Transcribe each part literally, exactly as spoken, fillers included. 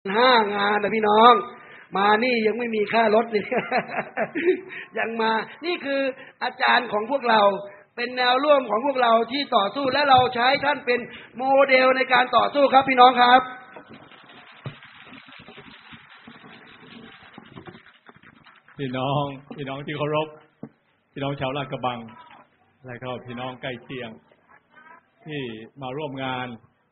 ห้างานนะพี่น้องมานี่ยังไม่มีค่ารถนี่ ยังมานี่คืออาจารย์ของพวกเราเป็นแนวร่วมของพวกเราที่ต่อสู้และเราใช้ท่านเป็นโมเดลในการต่อสู้ครับพี่น้องครับพี่น้องพี่น้องที่เคารพพี่น้องชาวลาดกระบังและก็พี่น้องใกล้เคียงที่มาร่วมงาน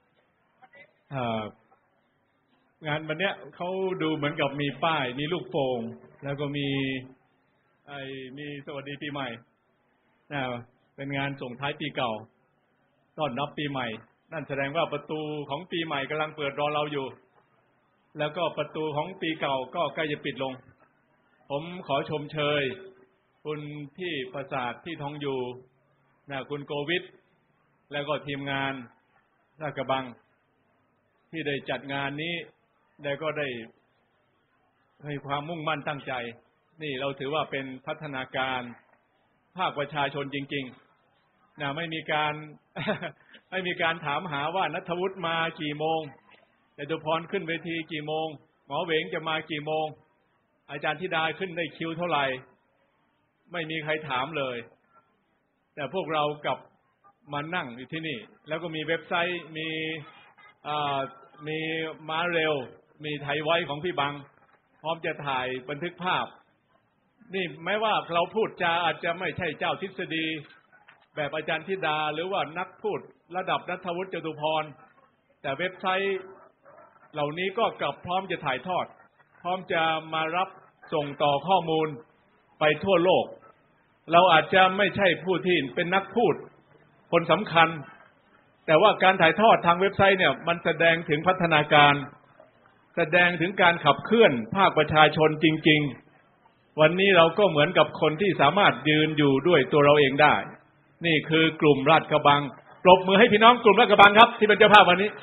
งานวันนี้เขาดูเหมือนกับมีป้ายมีลูกโป่งแล้วก็มีไอ้มีสวัสดีปีใหม่นะเป็นงานส่งท้ายปีเก่าต้อนรับปีใหม่นั่นแสดงว่าประตูของปีใหม่กำลังเปิดรอเราอยู่แล้วก็ประตูของปีเก่าก็ใกล้จะปิดลงผมขอชมเชยคุณพี่ประสาทที่ทองอยู่นะคุณโกวิทแล้วก็ทีมงานลาดกระบังที่ได้จัดงานนี้แล้วก็ได้ให้ความมุ่งมั่นตั้งใจนี่เราถือว่าเป็นพัฒนาการภาคประชาชนจริงๆนะไม่มีการ ไม่มีการถามหาว่าณัฐวุฒิมากี่โมงจตุพรขึ้นเวทีกี่โมงหมอเหวงจะมากี่โมงอาจารย์ธิดาขึ้นได้คิวเท่าไหร่ไม่มีใครถามเลยแต่พวกเรากลับมานั่งอยู่ที่นี่แล้วก็มีเว็บไซต์มีมีมาเร็วมีไทยไว้ของพี่บังพร้อมจะถ่ายบันทึกภาพนี่แม้ว่าเราพูดจาอาจจะไม่ใช่เจ้าทฤษฎีแบบอาจารย์ธิดาหรือว่านักพูดระดับณัฐวุฒิจตุพรแต่เว็บไซต์เหล่านี้ก็กลับพร้อมจะถ่ายทอดพร้อมจะมารับส่งต่อข้อมูลไปทั่วโลกเราอาจจะไม่ใช่ผู้ที่เป็นนักพูดคนสำคัญแต่ว่าการถ่ายทอดทางเว็บไซต์เนี่ยมันแสดงถึงพัฒนาการแสดงถึงการขับเคลื่อนภาคประชาชนจริงๆวันนี้เราก็เหมือนกับคนที่สามารถยืนอยู่ด้วยตัวเราเองได้นี่คือกลุ่มลาดกระบังปรบมือให้พี่น้องกลุ่มลาดกระบังครับที่เป็นเจ้าภาพวันนี้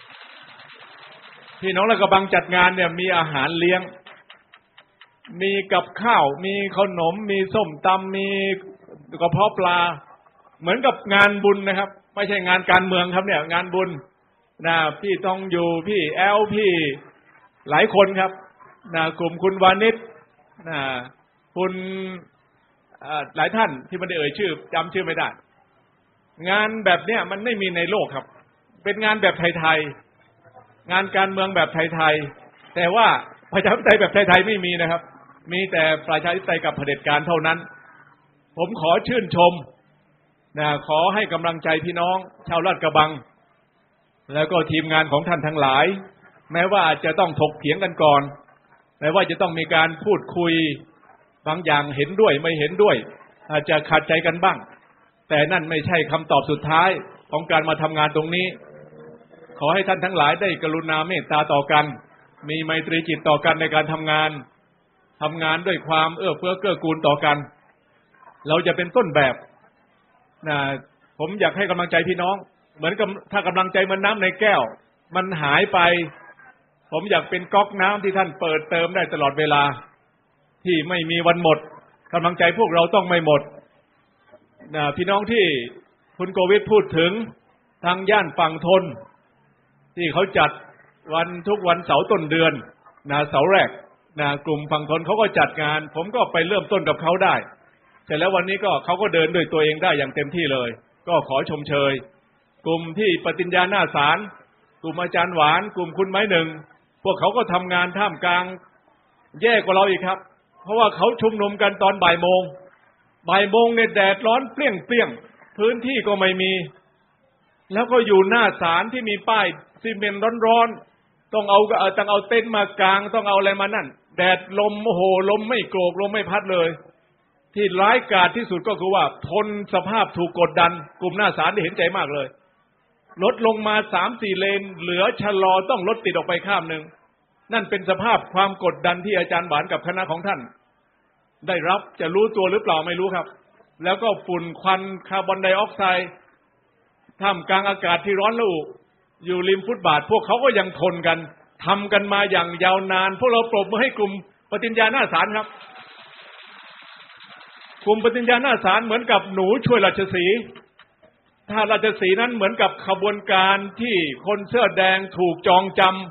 พี่น้องลาดกระบังจัดงานเนี่ยมีอาหารเลี้ยงมีกับข้าวมีขนมมีส้มตำมีกระเพาะปลาเหมือนกับงานบุญนะครับไม่ใช่งานการเมืองครับเนี่ยงานบุญนะพี่ต้องอยู่พี่แอลพี่หลายคนครับนะกลุ่มคุณวานิชนะคุณหลายท่านที่ไม่ได้เอ่ยชื่อจำชื่อไม่ได้งานแบบเนี้ยมันไม่มีในโลกครับเป็นงานแบบไทยๆงานการเมืองแบบไทยๆแต่ว่าประชาธิปไตยแบบไทยๆไม่มีนะครับมีแต่ประชาธิปไตยกับเผด็จการเท่านั้นผมขอชื่นชมนะขอให้กำลังใจพี่น้องชาวลาดกระบังแล้วก็ทีมงานของท่านทั้งหลายแม้ว่าจะต้องถกเถียงกันก่อนแม้ว่าจะต้องมีการพูดคุยบางอย่างเห็นด้วยไม่เห็นด้วยอาจจะขัดใจกันบ้างแต่นั่นไม่ใช่คำตอบสุดท้ายของการมาทำงานตรงนี้ขอให้ท่านทั้งหลายได้กรุณาเมตตาต่อกันมีไมตรีจิตต่อกันในการทำงานทำงานด้วยความเอื้อเฟื้อเกื้อกูลต่อกันเราจะเป็นต้นแบบนะผมอยากให้กำลังใจพี่น้องเหมือนกับถ้ากำลังใจมันน้ำในแก้วมันหายไปผมอยากเป็นก๊อกน้ำที่ท่านเปิดเติมได้ตลอดเวลาที่ไม่มีวันหมดกำลังใจพวกเราต้องไม่หมดนะพี่น้องที่คุณโกวิทพูดถึงทางย่านฝั่งทนที่เขาจัดวันทุกวันเสาร์ต้นเดือนนะเสาร์แรกนะกลุ่มฝั่งทนเขาก็จัดงานผมก็ไปเริ่มต้นกับเขาได้แต่แล้ววันนี้ก็เขาก็เดินด้วยตัวเองได้อย่างเต็มที่เลยก็ขอชมเชยกลุ่มที่ปฏิญญาหน้าศาลกลุ่มอาจารย์หวานกลุ่มคุณไม้หนึ่งพวกเขาก็ทำงานท่ามกลางแย่กว่าเราอีกครับเพราะว่าเขาชุมนุมกันตอนบ่ายโมงบ่ายโมงเนี่ยแดดร้อนเปรี้ยงเปรี้ยงพื้นที่ก็ไม่มีแล้วก็อยู่หน้าศาลที่มีป้ายซีเมนต์ร้อนๆต้องเอาต้องเอาเต็นท์มากางต้องเอาอะไรมานั่นแดดลมโอ้โหลมไม่โกรกลมไม่พัดเลยที่ร้ายกาจที่สุดก็คือว่าทนสภาพถูกกดดันกลุ่มหน้าศาลได้เห็นใจมากเลยรถลงมา สามสี่ เลนเหลือชะลอต้องรถติดออกไปข้ามนึงนั่นเป็นสภาพความกดดันที่อาจารย์หวานกับคณะของท่านได้รับจะรู้ตัวหรือเปล่าไม่รู้ครับแล้วก็ฝุ่นควันคาร์บอนไดออกไซด์ท่ามกลางอากาศที่ร้อนระอุอยู่ริมฟุตบาทพวกเขาก็ยังทนกันทำกันมาอย่างยาวนานพวกเราปรบมือให้กลุ่มปฏิญญาหน้าศาลครับกลุ่มปฏิญญาหน้าศาลเหมือนกับหนูช่วยราชสีห์ถ้าราชสีห์นั้นเหมือนกับขบวนการที่คนเสื้อแดงถูกจองจ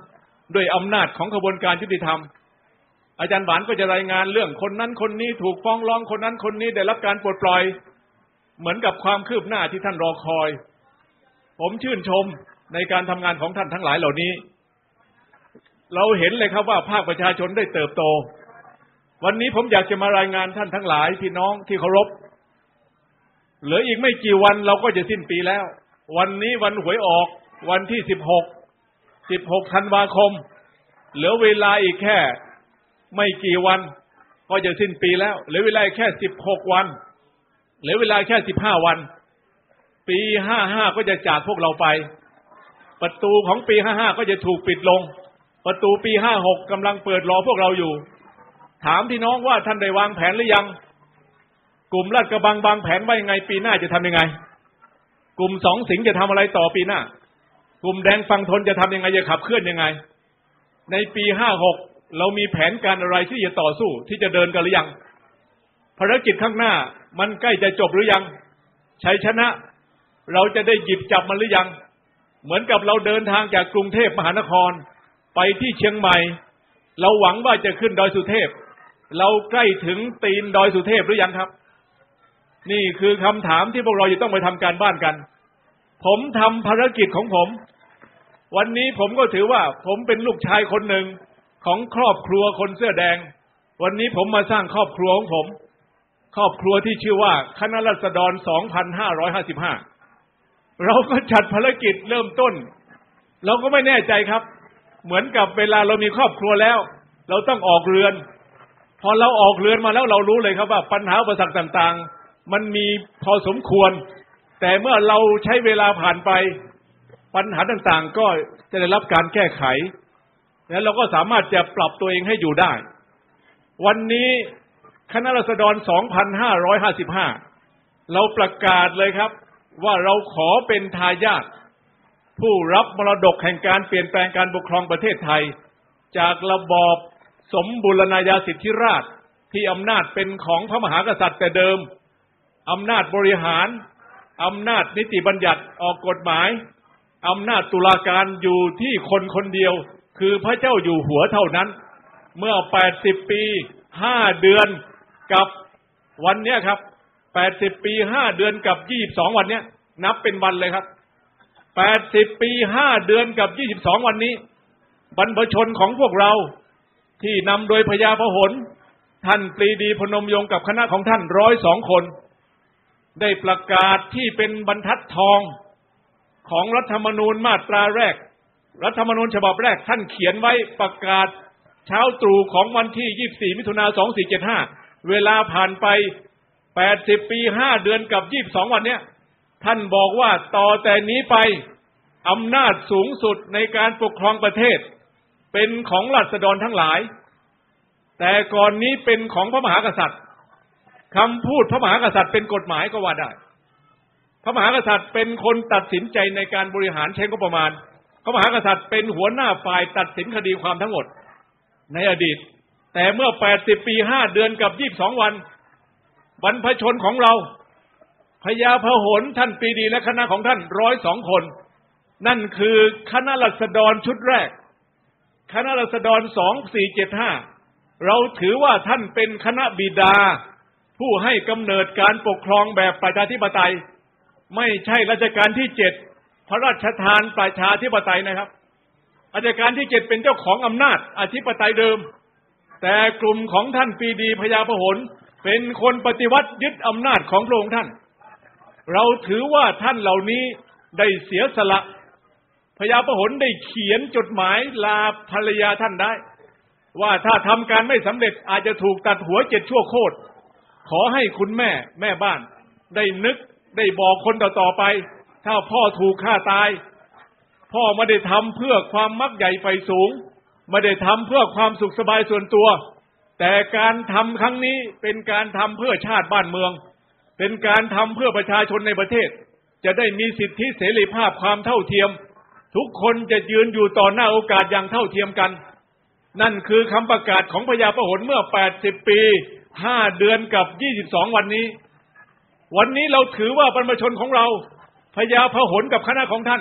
ด้วยอำนาจของกระบวนการยุติธรรมอาจารย์หวานก็จะรายงานเรื่องคนนั้นคนนี้ถูกฟ้องร้องคนนั้นคนนี้ได้รับการปลดปล่อยเหมือนกับความคืบหน้าที่ท่านรอคอยผมชื่นชมในการทำงานของท่านทั้งหลายเหล่านี้เราเห็นเลยครับว่าภาคประชาชนได้เติบโตวันนี้ผมอยากจะมารายงานท่านทั้งหลายพี่น้องที่เคารพเหลืออีกไม่กี่วันเราก็จะสิ้นปีแล้ววันนี้วันหวยออกวันที่สิบหก สิบหกธันวาคมเหลือเวลาอีกแค่ไม่กี่วันก็จะสิ้นปีแล้วเหลือเวลาแค่สิบหกวันเหลือเวลาแค่สิบห้าวันปีห้าสิบห้าก็จะจากพวกเราไปประตูของปีห้าสิบห้าก็จะถูกปิดลงประตูปีห้าสิบหกกำลังเปิดรอพวกเราอยู่ถามพี่น้องว่าท่านได้วางแผนหรือยังกลุ่มลาดกระบังวางแผนไว้ยังไงปีหน้าจะทำยังไงกลุ่มสองสิงห์จะทำอะไรต่อปีหน้ากลุ่มแดงฝั่งทนจะทำยังไงจะขับเคลื่อนยังไงในปีห้าสิบหกเรามีแผนการอะไรที่จะต่อสู้ที่จะเดินกันหรือยังภารกิจข้างหน้ามันใกล้จะจบหรือยังชัยชนะเราจะได้หยิบจับมันหรือยังเหมือนกับเราเดินทางจากกรุงเทพมหานครไปที่เชียงใหม่เราหวังว่าจะขึ้นดอยสุเทพเราใกล้ถึงตีนดอยสุเทพหรือยังครับนี่คือคำถามที่พวกเราจะต้องไปทำการบ้านกันผมทำภารกิจของผมวันนี้ผมก็ถือว่าผมเป็นลูกชายคนหนึ่งของครอบครัวคนเสื้อแดงวันนี้ผมมาสร้างครอบครัวของผมครอบครัวที่ชื่อว่าคณะราษฎรสองพันห้าร้อยห้าสิบห้าเราก็จัดภารกิจเริ่มต้นเราก็ไม่แน่ใจครับเหมือนกับเวลาเรามีครอบครัวแล้วเราต้องออกเรือนพอเราออกเรือนมาแล้วเรารู้เลยครับว่าปัญหาอุปสรรคต่างๆมันมีพอสมควรแต่เมื่อเราใช้เวลาผ่านไปปัญหาต่างๆก็จะได้รับการแก้ไขและเราก็สามารถจะปรับตัวเองให้อยู่ได้วันนี้คณะราษฎรสองพันห้าร้อยห้าสิบห้าเราประกาศเลยครับว่าเราขอเป็นทายาทผู้รับมรดกแห่งการเปลี่ยนแปลงการปกครองประเทศไทยจากระบอบสมบูรณาญาสิทธิราชย์ที่อำนาจเป็นของพระมหากษัตริย์แต่เดิมอำนาจบริหารอำนาจนิติบัญญัติออกกฎหมายอำนาจตุลาการอยู่ที่คนคนเดียวคือพระเจ้าอยู่หัวเท่านั้นเมื่อแปดสิบปีห้าเดือนกับวันเนี้ยครับแปดสิบปีห้าเดือนกับยี่สิบสองวันเนี้ยนับเป็นวันเลยครับแปดสิบปีห้าเดือนกับยี่สิบสองวันนี้บรรพชนของพวกเราที่นำโดยพญาพหลท่านปรีดีพนมยงค์กับคณะของท่านร้อยสองคนได้ประกาศที่เป็นบรรทัดทองของรัฐธรรมนูญมาตราแรกรัฐธรรมนูญฉบับแรกท่านเขียนไว้ประกาศเช้าตรู่ของวันที่ยี่สิบสี่มิถุนายนสองพันสี่ร้อยเจ็ดสิบห้าเวลาผ่านไปแปดสิบปีห้าเดือนกับยี่สิบสองวันเนี้ยท่านบอกว่าต่อแต่นี้ไปอำนาจสูงสุดในการปกครองประเทศเป็นของราษฎรทั้งหลายแต่ก่อนนี้เป็นของพระมหากษัตริย์คำพูดพระมหากษัตริย์เป็นกฎหมายก็ว่าได้พระมหากษัตริย์เป็นคนตัดสินใจในการบริหารใช้งบประมาณพระมหากษัตริย์เป็นหัวหน้าฝ่ายตัดสินคดีความทั้งหมดในอดีตแต่เมื่อแปดสิบปีห้าเดือนกับยี่สิบสองวันบรรพชนของเราพญาพหลท่านปรีดีและคณะของท่านร้อยสองคนนั่นคือคณะราษฎรชุดแรกคณะราษฎรสองพันสี่ร้อยเจ็ดสิบห้าเราถือว่าท่านเป็นคณะบิดาผู้ให้กำเนิดการปกครองแบบประชาธิปไตยไม่ใช่รัชกาลที่เจ็ดพระราชทานประชาธิปไตยนะครับรัชกาลที่เจ็ดเป็นเจ้าของอำนาจอธิปไตยเดิมแต่กลุ่มของท่านปรีดีพญาพหลเป็นคนปฏิวัติยึดอำนาจของพระองค์ท่านเราถือว่าท่านเหล่านี้ได้เสียสละพญาพหลได้เขียนจดหมายลาภรรยาท่านได้ว่าถ้าทำการไม่สำเร็จอาจจะถูกตัดหัวเจ็ดชั่วโคตรขอให้คุณแม่แม่บ้านได้นึกได้บอกคนต่อๆไปถ้าพ่อถูกฆ่าตายพ่อไม่ได้ทำเพื่อความมักใหญ่ไฟสูงไม่ได้ทำเพื่อความสุขสบายส่วนตัวแต่การทำครั้งนี้เป็นการทำเพื่อชาติบ้านเมืองเป็นการทำเพื่อประชาชนในประเทศจะได้มีสิทธิเสรีภาพความเท่าเทียมทุกคนจะยืนอยู่ต่อหน้าโอกาสอย่างเท่าเทียมกันนั่นคือคำประกาศของพญาพหลเมื่อแปดสิบปีห้าเดือนกับยี่สิบสองวันนี้วันนี้เราถือว่าบรรพชนของเราพญาพหลกับคณะของท่าน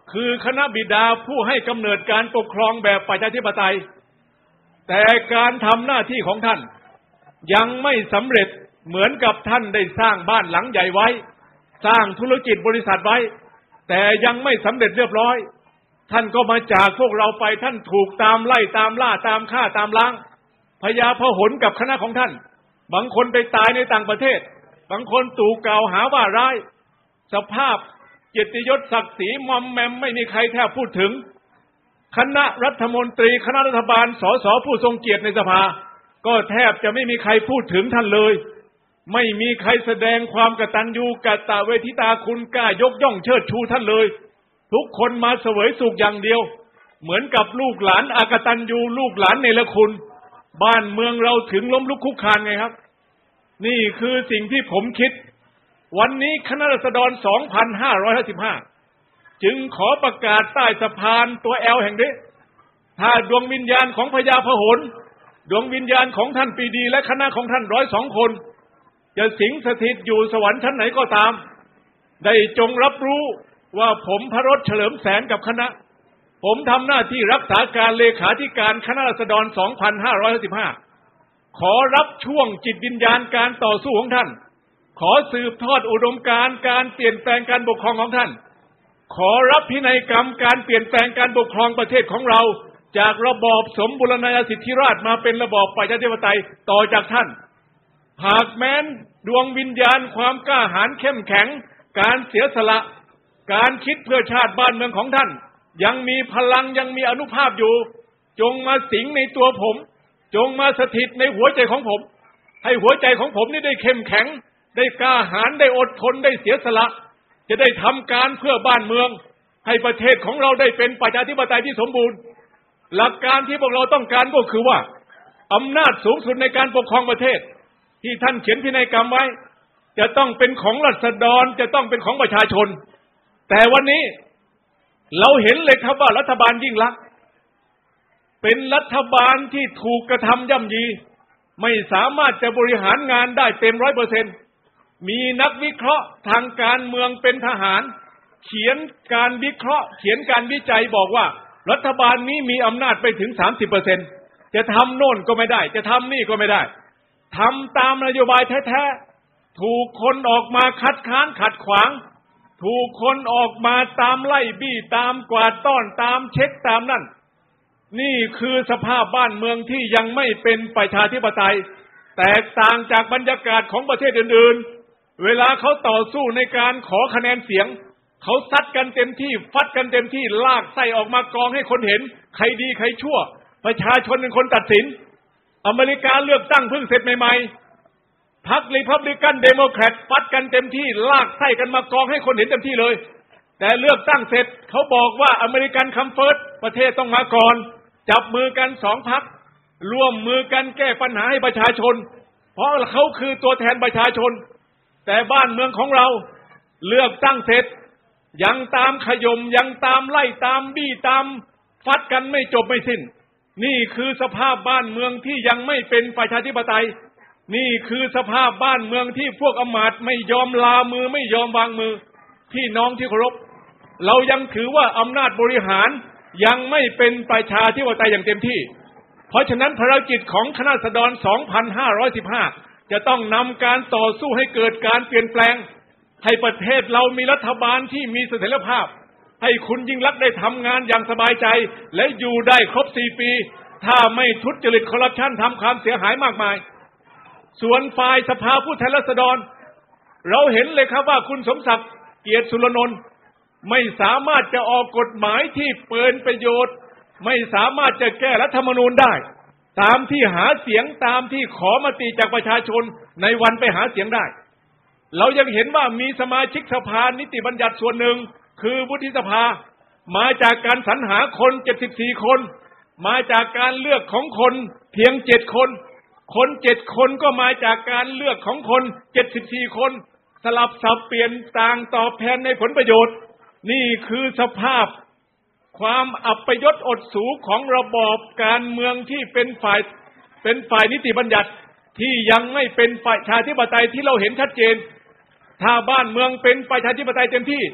คือคณะบิดาผู้ให้กำเนิดการปกครองแบบประชาธิปไตยแต่การทำหน้าที่ของท่านยังไม่สำเร็จเหมือนกับท่านได้สร้างบ้านหลังใหญ่ไว้สร้างธุรกิจบริษัทไว้แต่ยังไม่สำเร็จเรียบร้อยท่านก็มาจากพวกเราไปท่านถูกตามไล่ตามล่าตามฆ่าตามล้างพญาพหลกับคณะของท่านบางคนไปตายในต่างประเทศบางคนถูกกล่าวหาว่าร้ายสภาพเกียรติยศศักดิ์ศรีมอมแมมไม่มีใครแทบพูดถึงคณะรัฐมนตรีคณะรัฐบาลสสผู้ทรงเกียรติในสภาก็แทบจะไม่มีใครพูดถึงท่านเลยไม่มีใครแสดงความกตัญญูกตเวทิตาคุณกล้ายกย่องเชิดชูท่านเลยทุกคนมาเสวยสุขอย่างเดียวเหมือนกับลูกหลานอากตัญญูลูกหลานเนรคุณบ้านเมืองเราถึงล้มลุกคลุกคลานไงครับนี่คือสิ่งที่ผมคิดวันนี้คณะราษฎร สองพันห้าร้อยห้าสิบห้า จึงขอประกาศใต้สะพานตัวแอลแห่งนี้ถ้าดวงวิญญาณของพญาพหลดวงวิญญาณของท่านปรีดีและคณะของท่านร้อยสองคนจะสิงสถิตอยู่สวรรค์ชั้นไหนก็ตามได้จงรับรู้ว่าผมพระรถเฉลิมแสนกับคณะผมทำหน้าที่รักษาการเลขาธิการคณะราษฎร สองพันห้าร้อยห้าสิบห้า ขอรับช่วงจิตวิญญาณการต่อสู้ของท่านขอสืบทอดอุดมการณ์การเปลี่ยนแปลงการปกครองของท่านขอรับพินัยกรรมการเปลี่ยนแปลงการปกครองประเทศของเราจากระบอบสมบูรณาญาสิทธิราชย์มาเป็นระบอบประชาธิปไตยต่อจากท่านหากแม้นดวงวิญญาณความกล้าหาญเข้มแข็งการเสียสละการคิดเพื่อชาติบ้านเมืองของท่านยังมีพลังยังมีอานุภาพอยู่จงมาสิงในตัวผมจงมาสถิตในหัวใจของผมให้หัวใจของผมนี่ได้เข้มแข็งได้กล้าหาญได้อดทนได้เสียสละจะได้ทำการเพื่อบ้านเมืองให้ประเทศของเราได้เป็นประชาธิปไตยที่สมบูรณ์หลักการที่พวกเราต้องการก็คือว่าอำนาจสูงสุดในการปกครองประเทศที่ท่านเขียนพินัยกรรมไว้จะต้องเป็นของราษฎรจะต้องเป็นของประชาชนแต่วันนี้เราเห็นเลยครับว่ารัฐบาลยิ่งลักษณ์เป็นรัฐบาลที่ถูกกระทำย่ำยีไม่สามารถจะบริหารงานได้เต็มร้อยเปอร์เซ็นต์มีนักวิเคราะห์ทางการเมืองเป็นทหารเขียนการวิเคราะห์เขียนการวิจัยบอกว่ารัฐบาลนี้มีอำนาจไปถึง สามสิบเปอร์เซ็นต์ จะทำโน่นก็ไม่ได้จะทำนี่ก็ไม่ได้ทำตามนโยบายแท้ๆถูกคนออกมาคัดค้านขัดขวางถูกคนออกมาตามไล่บี้ตามกวาดต้อนตามเช็คตามนั่นนี่คือสภาพบ้านเมืองที่ยังไม่เป็นประชาธิปไตยแตกต่างจากบรรยากาศของประเทศอื่นๆเวลาเขาต่อสู้ในการขอคะแนนเสียงเขาซัดกันเต็มที่ฟัดกันเต็มที่ลากไส้ออกมากองให้คนเห็นใครดีใครชั่วประชาชนเป็นคนตัดสินอเมริกาเลือกตั้งเพิ่งเสร็จใหม่ๆพรรครีพับลิกันเดโมแครตฟัดกันเต็มที่ลากไส้กันมากองให้คนเห็นเต็มที่เลยแต่เลือกตั้งเสร็จเขาบอกว่าอเมริกันคัมเฟิร์ตประเทศต้องมาก่อนจับมือกันสองพรรคร่วมมือกันแก้ปัญหาให้ประชาชนเพราะเขาคือตัวแทนประชาชนแต่บ้านเมืองของเราเลือกตั้งเสร็จยังตามขย่มยังตามไล่ตามบี้ตามฟัดกันไม่จบไม่สิ้นนี่คือสภาพบ้านเมืองที่ยังไม่เป็นประชาธิปไตยนี่คือสภาพบ้านเมืองที่พวกอำมาตย์ไม่ยอมลามือไม่ยอมวางมือพี่น้องที่เคารพเรายังถือว่าอำนาจบริหารยังไม่เป็นประชาธิปไตยอย่างเต็มที่เพราะฉะนั้นภารกิจของคณะราษฎร สองพันห้าร้อยสิบห้า จะต้องนำการต่อสู้ให้เกิดการเปลี่ยนแปลงให้ประเทศเรามีรัฐบาลที่มีเสถียรภาพให้คุณยิ่งลักษณ์ได้ทำงานอย่างสบายใจและอยู่ได้ครบสี่ปีถ้าไม่ทุจริตคอร์รัปชันทำความเสียหายมากมายส่วนฝ่ายสภาผู้แทนราษฎรเราเห็นเลยครับว่าคุณสมศักดิ์เกียรติสุรนนท์ไม่สามารถจะออกกฎหมายที่เปิดประโยชน์ไม่สามารถจะแก้รัฐธรรมนูญได้ตามที่หาเสียงตามที่ขอมติจากประชาชนในวันไปหาเสียงได้เรายังเห็นว่ามีสมาชิกสภานิติบัญญัติส่วนหนึ่งคือวุฒิสภามาจากการสรรหาคนเจ็ดสิบสี่คนมาจากการเลือกของคนเพียงเจ็ดคนคนเจ็ดคนก็มาจากการเลือกของคนเจ็ดสิบสี่คนสลับสับเปลี่ยนต่างตอบแทนในผลประโยชน์นี่คือสภาพความอัปยศอดสูของระบอบการเมืองที่เป็นฝ่ายเป็นฝ่ายนิติบัญญัติที่ยังไม่เป็นประชาธิปไตยที่เราเห็นชัดเจนถ้าบ้านเมืองเป็นประชาธิปไตยเต็มที่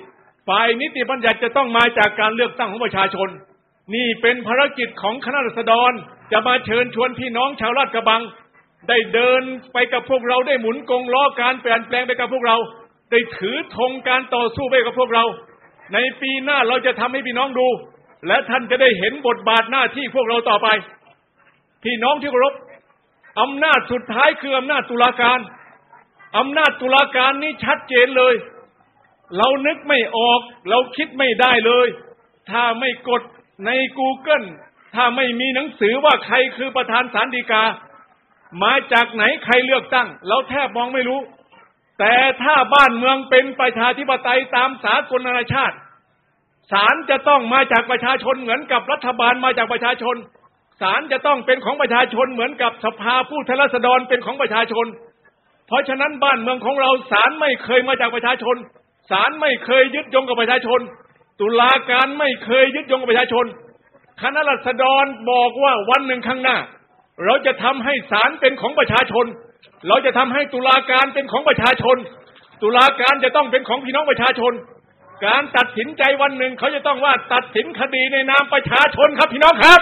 ฝ่ายนิติบัญญัติจะต้องมาจากการเลือกตั้งของประชาชนนี่เป็นภารกิจของคณะราษฎรจะมาเชิญชวนพี่น้องชาวลาดกระบังได้เดินไปกับพวกเราได้หมุนกงล้อการเปลี่ยนแปลงไปกับพวกเราได้ถือธงการต่อสู้ไปกับพวกเราในปีหน้าเราจะทำให้พี่น้องดูและท่านจะได้เห็นบทบาทหน้าที่พวกเราต่อไปพี่น้องที่เคารพอำนาจสุดท้ายคืออำนาจตุลาการอำนาจตุลาการนี้ชัดเจนเลยเรานึกไม่ออกเราคิดไม่ได้เลยถ้าไม่กดใน Google ถ้าไม่มีหนังสือว่าใครคือประธานศาลฎีกามาจากไหนใครเลือกตั้งเราแทบมองไม่รู้แต่ถ้าบ้านเมืองเป็นประชาธิปไตยตามสากลนานาชาติศาลจะต้องมาจากประชาชนเหมือนกับรัฐบาลมาจากประชาชนศาลจะต้องเป็นของประชาชนเหมือนกับสภาผู้แทนราษฎรเป็นของประชาชนเพราะฉะนั้นบ้านเมืองของเราศาลไม่เคยมาจากประชาชนศาลไม่เคยยึดโยงกับประชาชนตุลาการไม่เคยยึดโยงกับประชาชนคณะราษฎรบอกว่าวันหนึ่งข้างหน้าเราจะทำให้ศาลเป็นของประชาชนเราจะทำให้ตุลาการเป็นของประชาชนตุลาการจะต้องเป็นของพี่น้องประชาชนการตัดสินใจวันหนึ่งเขาจะต้องว่าตัดสินคดีในนามประชาชนครับพี่น้องครับ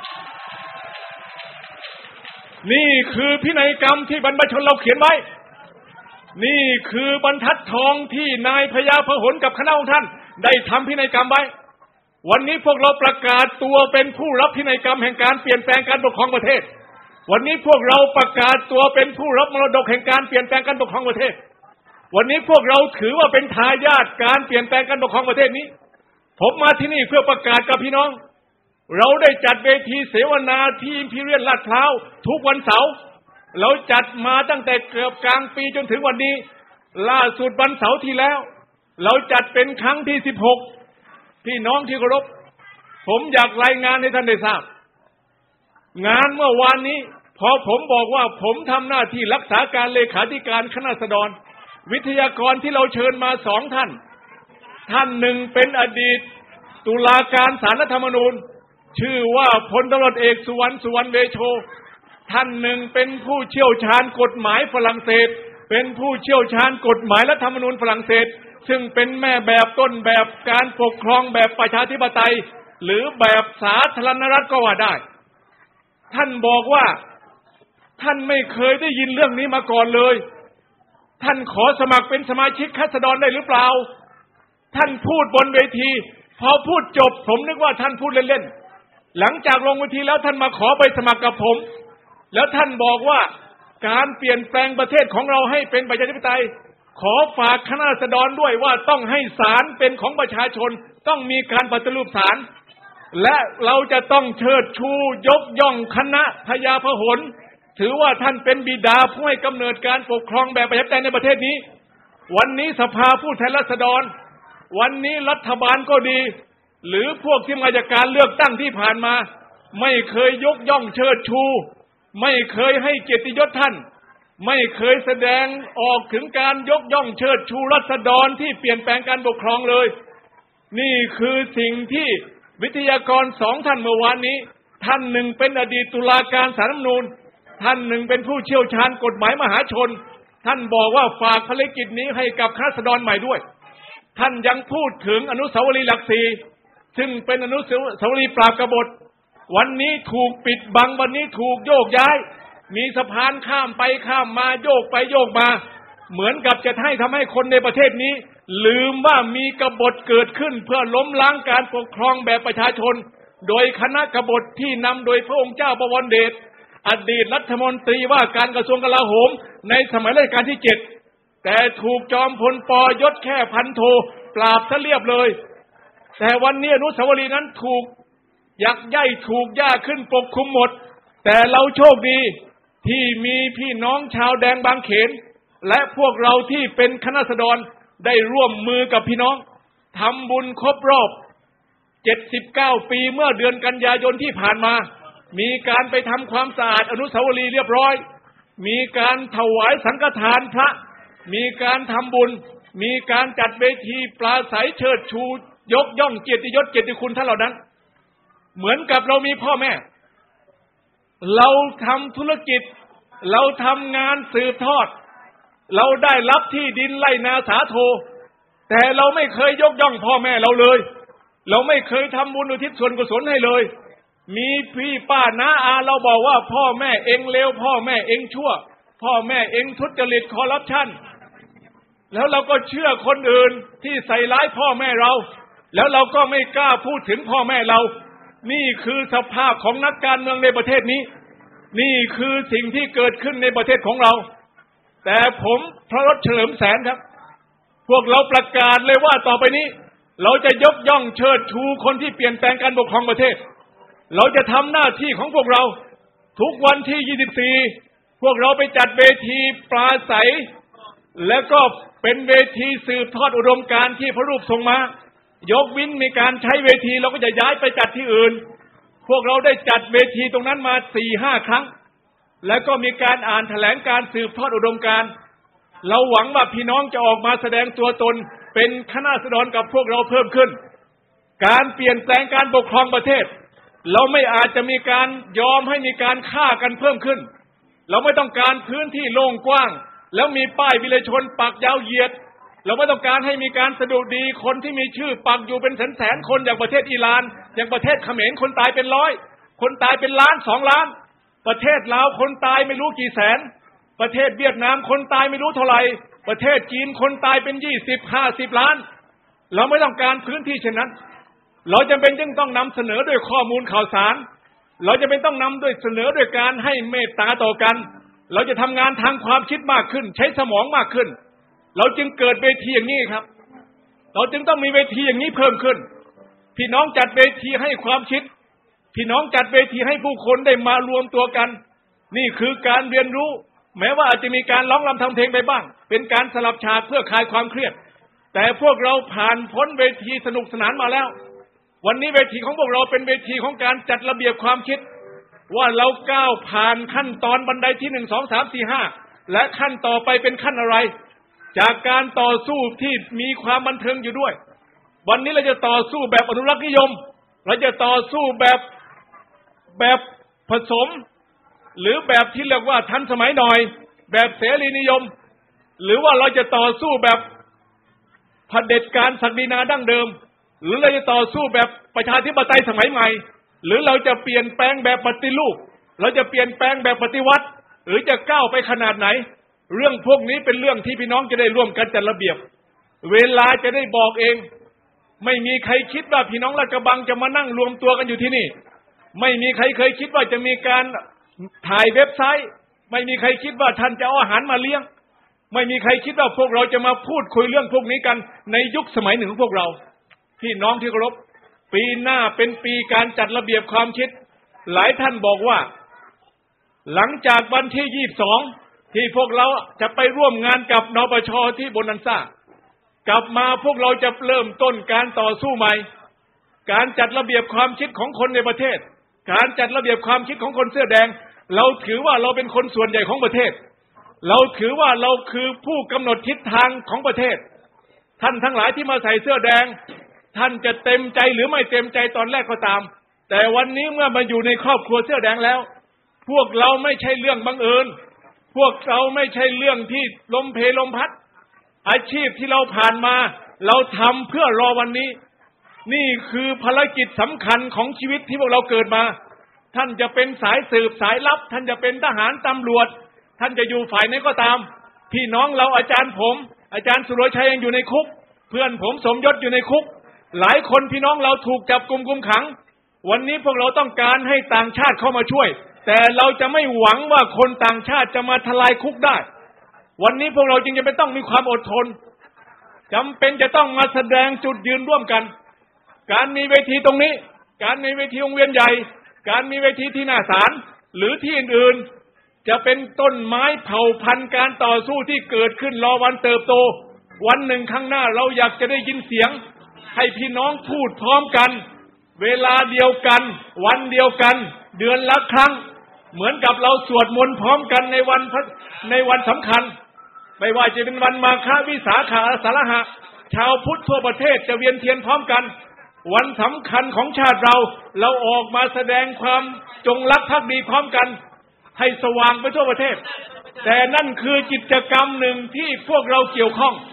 นี่คือพินัยกรรมที่บรรพชนเราเขียนไว้นี่คือบรรทัดทองที่นายพญาพหลกับคณะของท่านได้ทำพินัยกรรมไว้วันนี้พวกเราประกาศตัวเป็นผู้รับพินัยกรรมแห่งการเปลี่ยนแปลงการปกครองประเทศวันนี้พวกเราประกาศตัวเป็นผู้รับมรดกแห่งการเปลี่ยนแปลงการปกครองประเทศวันนี้พวกเราถือว่าเป็นทายาทการเปลี่ยนแปลงการปกครองประเทศนี้ผมมาที่นี่เพื่อประกาศกับพี่น้องเราได้จัดเวทีเสวนาที่อิมพีเรียลลาดพร้าวทุกวันเสาร์เราจัดมาตั้งแต่เกือบกลางปีจนถึงวันนี้ล่าสุดวันเสาร์ที่แล้วเราจัดเป็นครั้งที่สิบหกพี่น้องที่เคารพผมอยากรายงานให้ท่านได้ทราบงานเมื่อวานนี้พอผมบอกว่าผมทำหน้าที่รักษาการเลขาธิการคณะราษฎรวิทยากรที่เราเชิญมาสองท่านท่านหนึ่งเป็นอดีตตุลาการศาลรัฐธรรมนูญชื่อว่าพลตำรวจเอกสุวรรณสุวรรณเวโชท่านหนึ่งเป็นผู้เชี่ยวชาญกฎหมายฝรั่งเศสเป็นผู้เชี่ยวชาญกฎหมายรัฐธรรมนูญฝรั่งเศสซึ่งเป็นแม่แบบต้นแบบการปกครองแบบประชาธิปไตยหรือแบบสาธารณรัฐก็ว่าได้ท่านบอกว่าท่านไม่เคยได้ยินเรื่องนี้มาก่อนเลยท่านขอสมัครเป็นสมาชิกราษฎรได้หรือเปล่าท่านพูดบนเวทีพอพูดจบผมนึกว่าท่านพูดเล่นๆหลังจากลงเวทีแล้วท่านมาขอไปสมัครกับผมแล้วท่านบอกว่าการเปลี่ยนแปลงประเทศของเราให้เป็นประชาธิปไตยขอฝากคณะราษฎรด้วยว่าต้องให้ศาลเป็นของประชาชนต้องมีการปฏิรูปศาลและเราจะต้องเชิดชูยกย่องคณะพญาพหลถือว่าท่านเป็นบิดาผู้ให้กำเนิดการปกครองแบบประชาธิปไตยในประเทศนี้วันนี้สภาผู้แทนราษฎรวันนี้รัฐบาลก็ดีหรือพวกที่มาจากการเลือกตั้งที่ผ่านมาไม่เคยยกย่องเชิดชูไม่เคยให้เกียรติยศท่านไม่เคยแสดงออกถึงการยกย่องเชิดชูรัษฎรที่เปลี่ยนแปลงการปกครองเลยนี่คือสิ่งที่วิทยากรสองท่านเมื่อวานนี้ท่านหนึ่งเป็นอดีตตุลาการศาลรัฐธรรมนูญท่านหนึ่งเป็นผู้เชี่ยวชาญกฎหมายมหาชนท่านบอกว่าฝากภารกิจนี้ให้กับคณะราษฎรใหม่ด้วยท่านยังพูดถึงอนุสาวรีย์หลักสี่ซึ่งเป็นอนุสาวรีย์ปราบกบฏวันนี้ถูกปิดบังวันนี้ถูกโยกย้ายมีสะพานข้ามไปข้ามมาโยกไปโยกมาเหมือนกับจะให้ทำให้คนในประเทศนี้ลืมว่ามีกบฏเกิดขึ้นเพื่อล้มล้างการปกครองแบบประชาชนโดยคณะกบฏที่นำโดยพระองค์เจ้าบวรเดชอดีตรัฐมนตรีว่าการกระทรวงกลาโหมในสมัยรัชกาลที่เจ็ดแต่ถูกจอมพลป.ยศแค่พันโทปราบซะเรียบเลยแต่วันนี้อนุสาวรีย์นั้นถูกยักใย่ถูกย่าขึ้นปกคลุมหมดแต่เราโชคดีที่มีพี่น้องชาวแดงบางเขนและพวกเราที่เป็นคณะราษฎรได้ร่วมมือกับพี่น้องทำบุญครบรอบเจ็ดสิบเก้าปีเมื่อเดือนกันยายนที่ผ่านมามีการไปทำความสะอาดอนุสาวรีย์เรียบร้อยมีการถวายสังฆทานพระมีการทำบุญมีการจัดเวทีปราศัยเชิดชูยกย่องเกียรติยศเกียรติคุณท่านเหล่านั้นเหมือนกับเรามีพ่อแม่เราทำธุรกิจเราทำงานสืบทอดเราได้รับที่ดินไร่นาสาโทแต่เราไม่เคยยกย่องพ่อแม่เราเลยเราไม่เคยทำบุญอุทิศส่วนกุศลให้เลยมีพี่ป้าน้าอาเราบอกว่าพ่อแม่เองเลวพ่อแม่เองชั่วพ่อแม่เองทุจริตคอร์รัปชันแล้วเราก็เชื่อคนอื่นที่ใส่ร้ายพ่อแม่เราแล้วเราก็ไม่กล้าพูดถึงพ่อแม่เรานี่คือสภาพของนักการเมืองในประเทศนี้นี่คือสิ่งที่เกิดขึ้นในประเทศของเราแต่ผมพระรถเฉลิมแสนครับพวกเราประกาศเลยว่าต่อไปนี้เราจะยกย่องเชิดชูคนที่เปลี่ยนแปลงการปกครองประเทศเราจะทำหน้าที่ของพวกเราทุกวันที่ยี่สิบสี่พวกเราไปจัดเวทีปราศัยและก็เป็นเวทีสืบทอดอุดมการณ์ที่พระรูปทรงมายกวินมีการใช้เวทีเราก็จะย้ายไปจัดที่อื่นพวกเราได้จัดเวทีตรงนั้นมา สี่ห้า ครั้งแล้วก็มีการอ่านแถลงการสืบทอดอุดมการณ์เราหวังว่าพี่น้องจะออกมาแสดงตัวตนเป็นคณะราษฎรกับพวกเราเพิ่มขึ้นการเปลี่ยนแปลงการปกครองประเทศเราไม่อาจจะมีการยอมให้มีการฆ่ากันเพิ่มขึ้นเราไม่ต้องการพื้นที่โล่งกว้างแล้วมีป้ายวิเลชนปักยาวเหยียดเราไม่ต้องการให้มีการสะดุดีคนที่มีชื่อปักอยู่เป็นแสนแสนคนอย่างประเทศอิหร่านอย่างประเทศเขมรคนตายเป็นร้อยคนตายเป็นล้านสองล้านประเทศลาวคนตายไม่รู้กี่แสนประเทศเวียดนามคนตายไม่รู้เท่าไหร่ประเทศจีนคนตายเป็นยี่สิบห้าสิบล้านเราไม่ต้องการพื้นที่เช่นนั้นเราจำเป็นจึงต้องนำเสนอด้วยข้อมูลข่าวสารเราจะเป็นต้องนำด้วยเสนอด้วยการให้เมตตาต่อกันเราจะทำงานทางความคิดมากขึ้นใช้สมองมากขึ้นเราจึงเกิดเวทีอย่างนี้ครับเราจึงต้องมีเวทีอย่างนี้เพิ่มขึ้นพี่น้องจัดเวทีให้ความคิดพี่น้องจัดเวทีให้ผู้คนได้มารวมตัวกันนี่คือการเรียนรู้แม้ว่าอาจจะมีการร้องรำทำเพลงไปบ้างเป็นการสลับฉากเพื่อคลายความเครียดแต่พวกเราผ่านพ้นเวทีสนุกสนานมาแล้ววันนี้เวทีของพวกเราเป็นเวทีของการจัดระเบียบความคิดว่าเราก้าวผ่านขั้นตอนบันไดที่หนึ่งสองสามสี่ห้าและขั้นต่อไปเป็นขั้นอะไรจากการต่อสู้ที่มีความบันเทิงอยู่ด้วยวันนี้เราจะต่อสู้แบบอนุรักษ์นิยมเราจะต่อสู้แบบแบบผสมหรือแบบที่เรียกว่าทันสมัยหน่อยแบบเสรีนิยมหรือว่าเราจะต่อสู้แบบเผด็จการศักดินาดั้งเดิมหรือเราจะต่อสู้แบบประชาธิปไตยสมัยใหม่หรือเราจะเปลี่ยนแปลงแบบปฏิรูปเราจะเปลี่ยนแปลงแบบปฏิวัติหรือจะก้าวไปขนาดไหนเรื่องพวกนี้เป็นเรื่องที่พี่น้องจะได้ร่วมกันจัดระเบียบเวลาจะได้บอกเองไม่มีใครคิดว่าพี่น้องลาดกระบังจะมานั่งรวมตัวกันอยู่ที่นี่ไม่มีใครเคยคิดว่าจะมีการถ่ายเว็บไซต์ไม่มีใครคิดว่าท่านจะเอาอาหารมาเลี้ยงไม่มีใครคิดว่าพวกเราจะมาพูดคุยเรื่องพวกนี้กันในยุคสมัยหนึ่งของพวกเราพี่น้องที่เคารพปีหน้าเป็นปีการจัดระเบียบความคิดหลายท่านบอกว่าหลังจากวันที่ยี่สิบสองที่พวกเราจะไปร่วมงานกับนปช.ที่โบนันซ่ากลับมาพวกเราจะเริ่มต้นการต่อสู้ใหม่การจัดระเบียบความคิดของคนในประเทศการจัดระเบียบความคิดของคนเสื้อแดงเราถือว่าเราเป็นคนส่วนใหญ่ของประเทศเราถือว่าเราคือผู้กำหนดทิศทางของประเทศท่านทั้งหลายที่มาใส่เสื้อแดงท่านจะเต็มใจหรือไม่เต็มใจตอนแรกก็ตามแต่วันนี้เมื่อมาอยู่ในครอบครัวเสื้อแดงแล้วพวกเราไม่ใช่เรื่องบังเอิญพวกเราไม่ใช่เรื่องที่ลมเพลลมพัดอาชีพที่เราผ่านมาเราทำเพื่อรอวันนี้นี่คือภารกิจสำคัญของชีวิตที่พวกเราเกิดมาท่านจะเป็นสายสืบสายลับท่านจะเป็นทหารตำรวจท่านจะอยู่ฝ่ายไหนก็ตามพี่น้องเราอาจารย์ผมอาจารย์สุรชัยยังอยู่ในคุกเพื่อนผมสมยศอยู่ในคุกหลายคนพี่น้องเราถูกจับกุมคุมขังวันนี้พวกเราต้องการให้ต่างชาติเข้ามาช่วยแต่เราจะไม่หวังว่าคนต่างชาติจะมาทลายคุกได้วันนี้พวกเราจึงจะเป็นต้องมีความอดทนจำเป็นจะต้องมาแสดงจุดยืนร่วมกันการมีเวทีตรงนี้การมีเวทีวงเวียนใหญ่การมีเวทีที่หน้าศาลหรือที่อื่นๆจะเป็นต้นไม้เผ่าพันธุ์การต่อสู้ที่เกิดขึ้นรอวันเติบโตวันหนึ่งข้างหน้าเราอยากจะได้ยินเสียงให้พี่น้องพูดพร้อมกันเวลาเดียวกันวันเดียวกันเดือนละครั้งเหมือนกับเราสวดมนต์พร้อมกันในวันในวันสำคัญไม่ว่าจะเป็นวันมาฆวิสาขอาสาฬหะชาวพุทธทั่วประเทศจะเวียนเทียนพร้อมกันวันสำคัญของชาติเราเราออกมาแสดงความจงรักภักดีพร้อมกันให้สว่างไปทั่วประเทศแต่นั่นคือกิจกรรมหนึ่งที่พวกเราเกี่ยวข้อง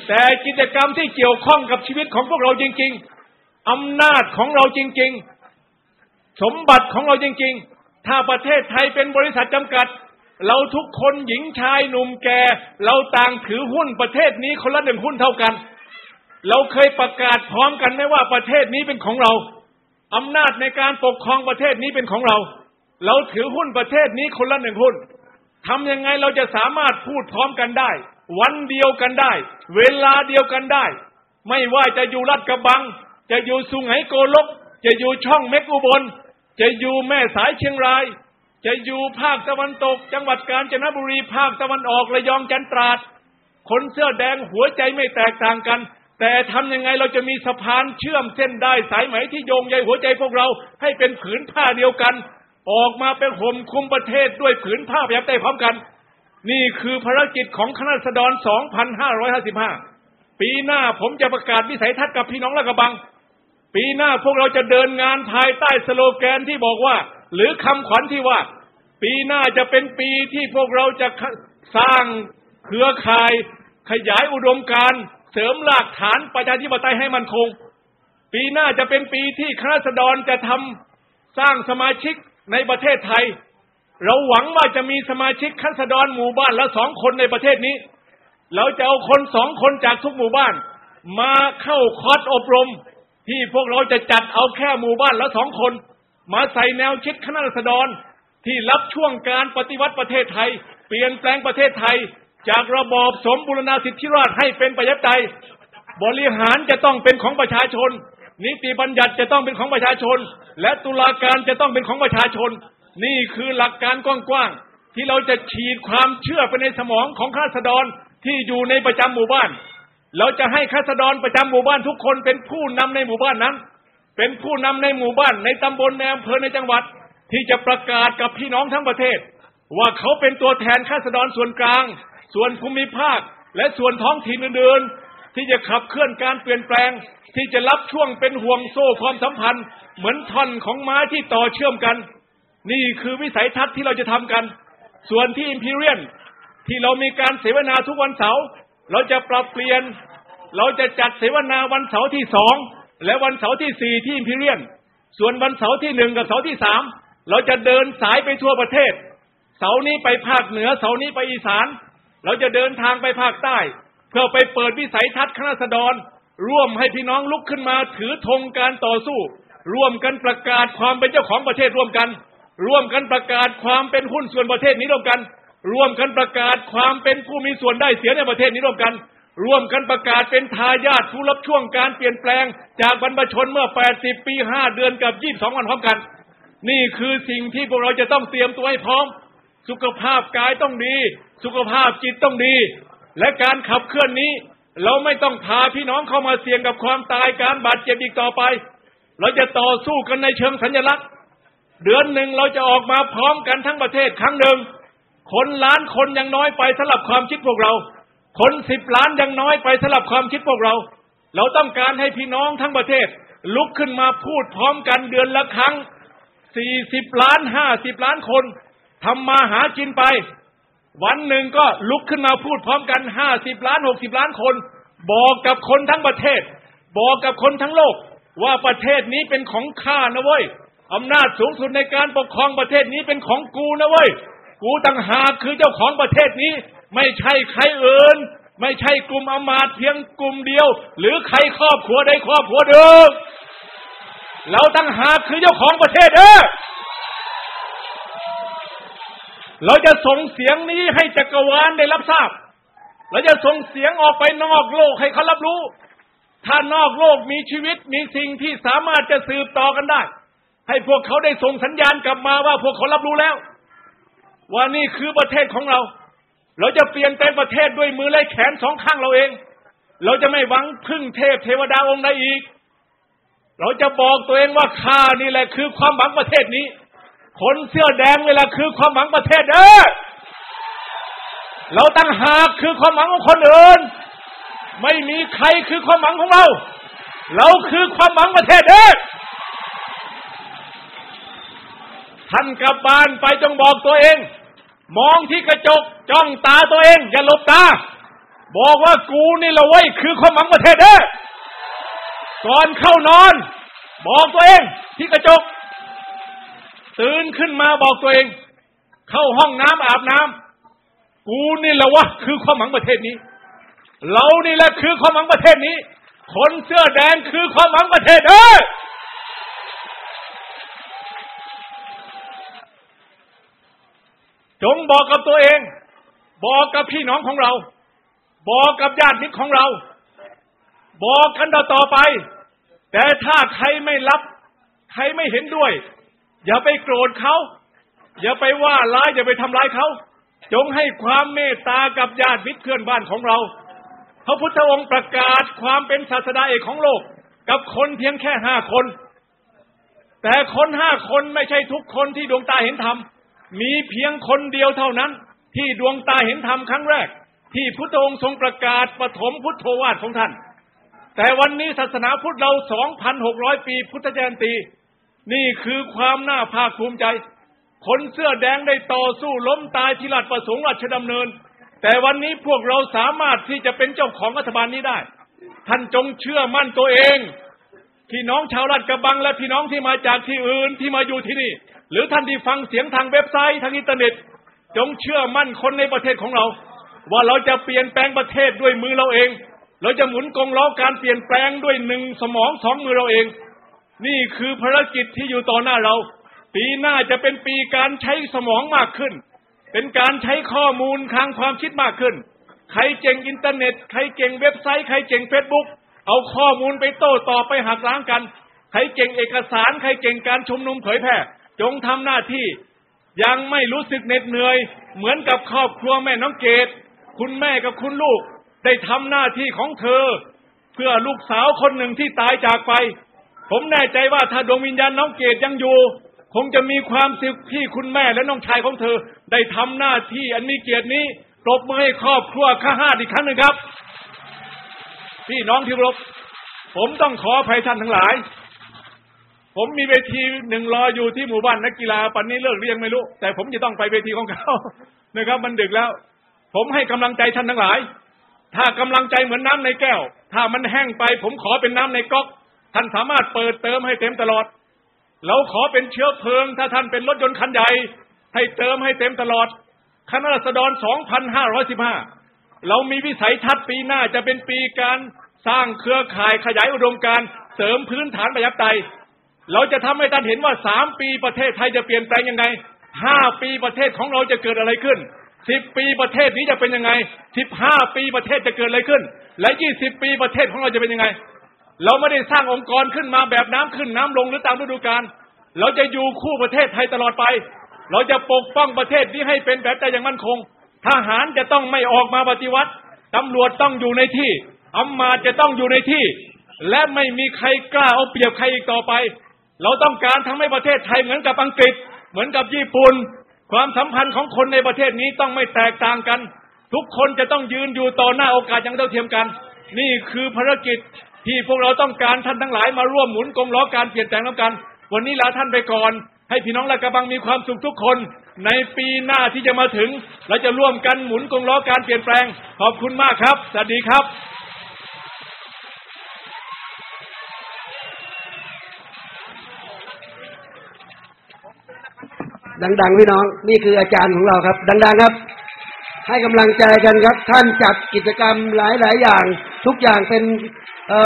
แต่กิจกรรมที่เกี่ยวข้องกับชีวิตของพวกเราจริงๆอำนาจของเราจริงๆสมบัติของเราจริงๆถ้าประเทศไทยเป็นบริษัทจำกัดเราทุกคนหญิงชายหนุ่มแก่เราต่างถือหุ้นประเทศนี้คนละหนึ่งหุ้นเท่ากันเราเคยประกาศพร้อมกันไหมว่าประเทศนี้เป็นของเราอำนาจในการปกครองประเทศนี้เป็นของเราเราถือหุ้นประเทศนี้คนละหนึ่งหุ้นทำยังไงเราจะสามารถพูดพร้อมกันได้วันเดียวกันได้เวลาเดียวกันได้ไม่ว่าจะอยู่ลาดกระบังจะอยู่สุไหงโกลกจะอยู่ช่องเม็กอุบลจะอยู่แม่สายเชียงรายจะอยู่ภาคตะวันตกจังหวัดกาญจนบุรีภาคตะวันออกระยองจันทร์ตราดคนเสื้อแดงหัวใจไม่แตกต่างกันแต่ทำยังไงเราจะมีสะพานเชื่อมเส้นได้สายไหมที่โยงใยหัวใจพวกเราให้เป็นผืนผ้าเดียวกันออกมาเป็นห่มคลุมประเทศด้วยผืนผ้าแบบใต้พร้อมกันนี่คือภารกิจของคณะราษฎร สองพันห้าร้อยห้าสิบห้า ปีหน้าผมจะประกาศวิสัยทัศน์กับพี่น้องลาดกระบังปีหน้าพวกเราจะเดินงานภายใต้สโลแกนที่บอกว่าหรือคำขวัญที่ว่าปีหน้าจะเป็นปีที่พวกเราจะสร้างเครือข่ายขยายอุดมการณ์เสริมรากฐานประชาธิปไตยให้มั่นคงปีหน้าจะเป็นปีที่คณะราษฎรจะทำสร้างสมาชิกในประเทศไทยเราหวังว่าจะมีสมาชิกคณะราษฎรหมู่บ้านละสองคนในประเทศนี้เราจะเอาคนสองคนจากทุกหมู่บ้านมาเข้าคอร์สอบรมที่พวกเราจะจัดเอาแค่หมู่บ้านละสองคนมาใส่แนวคิดคณะราษฎรที่รับช่วงการปฏิวัติประเทศไทยเปลี่ยนแปลงประเทศไทยจากระบอบสมบูรณาสิทธิราชย์ให้เป็นประชาธิปไตยบริหารจะต้องเป็นของประชาชนนิติบัญญัติจะต้องเป็นของประชาชนและตุลาการจะต้องเป็นของประชาชนนี่คือหลักการกว้างๆที่เราจะฉีดความเชื่อไปในสมองของข้าราษฎรที่อยู่ในประจำหมู่บ้านเราจะให้ข้าราษฎรประจำหมู่บ้านทุกคนเป็นผู้นำในหมู่บ้านนั้นเป็นผู้นำในหมู่บ้านในตำบลในอำเภอในจังหวัดที่จะประกาศกับพี่น้องทั้งประเทศว่าเขาเป็นตัวแทนข้าราษฎรส่วนกลางส่วนภูมิภาคและส่วนท้องถิ่นอื่นๆที่จะขับเคลื่อนการเปลี่ยนแปลงที่จะรับช่วงเป็นห่วงโซ่ความสัมพันธ์เหมือนท่อนของม้าที่ต่อเชื่อมกันนี่คือวิสัยทัศน์ที่เราจะทำกันส่วนที่อิมพีเรียลที่เรามีการเสวนาทุกวันเสาร์เราจะปรับเปลี่ยนเราจะจัดเสวนาวันเสาร์ที่สองและวันเสาร์ที่สี่ที่อิมพีเรียลส่วนวันเสาร์ที่หนึ่งกับเสาร์ที่สามเราจะเดินสายไปทั่วประเทศเสาร์นี้ไปภาคเหนือเสาร์นี้ไปอีสานเราจะเดินทางไปภาคใต้เพื่อไปเปิดวิสัยทัศน์คณะราษฎรร่วมให้พี่น้องลุกขึ้นมาถือธงการต่อสู้ร่วมกันประกาศความเป็นเจ้าของประเทศร่วมกันร่วมกันประกาศความเป็นหุ้นส่วนประเทศนี้ร่วมกันร่วมกันประกาศความเป็นผู้มีส่วนได้เสียในประเทศนี้ร่วมกันร่วมกันประกาศเป็นทายาทผู้รับช่วงการเปลี่ยนแปลงจากบรรพชนเมื่อแปดสิบปีห้าเดือนกับยี่สิบสองวันพร้อมกันนี่คือสิ่งที่พวกเราจะต้องเตรียมตัวให้พร้อมสุขภาพกายต้องดีสุขภาพจิตต้องดีและการขับเคลื่อนนี้เราไม่ต้องพาพี่น้องเข้ามาเสี่ยงกับความตายการบาดเจ็บอีกต่อไปเราจะต่อสู้กันในเชิงสัญลักษณ์เดือนหนึ่งเราจะออกมาพร้อมกันทั้งประเทศครั้งหนึ่งคนล้านคนยังน้อยไปสำหรับความคิดพวกเราคนสิบล้านยังน้อยไปสำหรับความคิดพวกเราเราต้องการให้พี่น้องทั้งประเทศลุกขึ้นมาพูดพร้อมกันเดือนละครั้งสี่สิบล้านห้าสิบล้านคนทำมาหากินไปวันหนึ่งก็ลุกขึ้นมาพูดพร้อมกันห้าสิบล้านหกสิบล้านคนบอกกับคนทั้งประเทศบอกกับคนทั้งโลกว่าประเทศนี้เป็นของข้านะเว้ยอำนาจสูงสุดในการปกครองประเทศนี้เป็นของกูนะเว้ยกูต่างหากคือเจ้าของประเทศนี้ไม่ใช่ใครอื่นไม่ใช่กลุ่มอำมาตย์เพียงกลุ่มเดียวหรือใครครอบครัวใดครอบครัวหนึ่งเราต่างหากคือเจ้าของประเทศเด้อเราจะส่งเสียงนี้ให้จักรวาลได้รับทราบเราจะส่งเสียงออกไปนอกโลกให้เขารับรู้ถ้านอกโลกมีชีวิตมีสิ่งที่สามารถจะสืบต่อกันได้ให้พวกเขาได้ส่งสัญญาณกลับมาว่าพวกเขารับรู้แล้วว่านี่คือประเทศของเราเราจะเปลี่ยนแปลงประเทศด้วยมือและแขนสองข้างเราเองเราจะไม่หวังพึ่งเทพเทวดาองค์ใดอีกเราจะบอกตัวเองว่าข้านี่แหละคือความหวังประเทศนี้คนเสื้อแดงนี่แหละคือความหวังประเทศเด้อเราตั้งหากคือความหวังของคนอื่นไม่มีใครคือความหวังของเราเราคือความหวังประเทศเด้อท่านกลับบ้านไปจงบอกตัวเองมองที่กระจกจ้องตาตัวเองอย่าหลบตาบอกว่ากูนี่ละเว้ยคือความหวังประเทศเด้อก่อนเข้านอนบอกตัวเองที่กระจกตื่นขึ้นมาบอกตัวเองเข้าห้องน้ำอาบน้ำกูนี่ละวะคือความหวังประเทศนี้เรานี่แหละคือความหวังประเทศนี้คนเสื้อแดงคือความหวังประเทศเด้อจงบอกกับตัวเองบอกกับพี่น้องของเราบอกกับญาติมิตรของเราบอกกันต่อไปแต่ถ้าใครไม่รับใครไม่เห็นด้วยอย่าไปโกรธเขาอย่าไปว่าร้ายอย่าไปทำร้ายเขาจงให้ความเมตตากับญาติมิตรเพื่อนบ้านของเราพระพุทธองค์ประกาศความเป็นศาสดาเอกของโลกกับคนเพียงแค่ห้าคนแต่คนห้าคนไม่ใช่ทุกคนที่ดวงตาเห็นธรรมมีเพียงคนเดียวเท่านั้นที่ดวงตาเห็นธรรมครั้งแรกที่พุทธองค์ทรงประกาศปฐมพุทโธวาทของท่านแต่วันนี้ศาสนาพุทธเรา สองพันหกร้อย ปีพุทธจยันตีนี่คือความน่าภาคภูมิใจคนเสื้อแดงได้ต่อสู้ล้มตายที่ราชประสงค์ราชดำเนินแต่วันนี้พวกเราสามารถที่จะเป็นเจ้าของรัฐบาลนี้ได้ท่านจงเชื่อมั่นตัวเองพี่น้องชาวลาดกระบังและพี่น้องที่มาจากที่อื่นที่มาอยู่ที่นี่หรือท่านที่ฟังเสียงทางเว็บไซต์ทางอินเทอร์เน็ตจงเชื่อมั่นคนในประเทศของเราว่าเราจะเปลี่ยนแปลงประเทศด้วยมือเราเองเราจะหมุนกงล้อการเปลี่ยนแปลงด้วยหนึ่งสมองสองมือเราเองนี่คือภารกิจที่อยู่ต่อหน้าเราปีหน้าจะเป็นปีการใช้สมองมากขึ้นเป็นการใช้ข้อมูลทางความคิดมากขึ้นใครเก่งอินเทอร์เน็ตใครเก่งเว็บไซต์ใครเก่งเฟซบุ๊กเอาข้อมูลไปโต้ตอบไปหักล้างกันใครเก่งเอกสารใครเก่งการชุมนุมเผยแพร่จงทำหน้าที่ยังไม่รู้สึกเหน็ดเหนื่อยเหมือนกับครอบครัวแม่น้องเกดคุณแม่กับคุณลูกได้ทำหน้าที่ของเธอเพื่อลูกสาวคนหนึ่งที่ตายจากไปผมแน่ใจว่าถ้าดวงวิญญาณน้องเกดยังอยู่คงจะมีความสุขที่คุณแม่และน้องชายของเธอได้ทำหน้าที่อันมีเกียรตินี้ปรบมือให้ครอบครัวข้าห้าอีกครั้งหนึ่งครับพี่น้องที่เคารพผมต้องขออภัยท่านทั้งหลายผมมีเวทีหนึ่งรออยู่ที่หมู่บ้านนักกีฬาปันนี้เลิกหรือยังไม่รู้แต่ผมจะต้องไปเวทีของเขานะครับมันดึกแล้วผมให้กำลังใจท่านทั้งหลายถ้ากำลังใจเหมือนน้ำในแก้วถ้ามันแห้งไปผมขอเป็นน้ำในก๊อกท่านสามารถเปิดเติมให้เต็มตลอดเราขอเป็นเชื้อเพลิงถ้าท่านเป็นรถยนต์คันใหญ่ให้เติมให้เต็มตลอดคณะราษฎร สองพันห้าร้อยสิบห้า เรามีวิสัยทัศน์ปีหน้าจะเป็นปีการสร้างเครือข่ายขยายอุดมการณ์เสริมพื้นฐานประชาธิปไตยเราจะทำให้ท่านเห็นว่าสามปีประเทศไทยจะเปลี่ยนแปลงยังไงห้าปีประเทศของเราจะเกิดอะไรขึ้นสิบปีประเทศนี้จะเป็นยังไงสิบห้าปีประเทศจะเกิดอะไรขึ้นและยี่สิบปีประเทศของเราจะเป็นยังไงเราไม่ได้สร้างองค์กรขึ้นมาแบบน้ำขึ้นน้ำลงหรือตามฤดูกาลเราจะอยู่คู่ประเทศไทยตลอดไปเราจะปกป้องประเทศนี้ให้เป็นแบบใจอย่างมั่นคงทหารจะต้องไม่ออกมาปฏิวัติตำรวจต้องอยู่ในที่อำมาตย์จะต้องอยู่ในที่และไม่มีใครกล้าเอาเปรียบใครอีกต่อไปเราต้องการทำให้ประเทศไทยเหมือนกับอังกฤษเหมือนกับญี่ปุ่นความสัมพันธ์ของคนในประเทศนี้ต้องไม่แตกต่างกันทุกคนจะต้องยืนอยู่ต่อหน้าโอกาสอย่างเท่าเทียมกันนี่คือภารกิจที่พวกเราต้องการท่านทั้งหลายมาร่วมหมุนกงล้อการเปลี่ยนแปลงแล้วกันวันนี้ลาท่านไปก่อนให้พี่น้องลาดกระบังมีความสุขทุกคนในปีหน้าที่จะมาถึงเราจะร่วมกันหมุนกงล้อการเปลี่ยนแปลงขอบคุณมากครับสวัสดีครับดังๆพี่น้องนี่คืออาจารย์ของเราครับดังๆครับให้กำลังใจกันครับท่านจัดกิจกรรมหลายๆอย่างทุกอย่างเป็น